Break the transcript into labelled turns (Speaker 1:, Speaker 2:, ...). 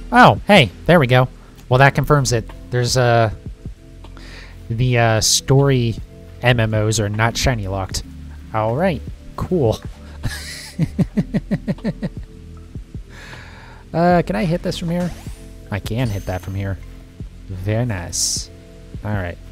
Speaker 1: Oh, hey, there we go. Well, that confirms it. There's the story MMOs are not shiny locked. All right, cool. Can I hit this from here? I can hit that from here. Very nice. All right.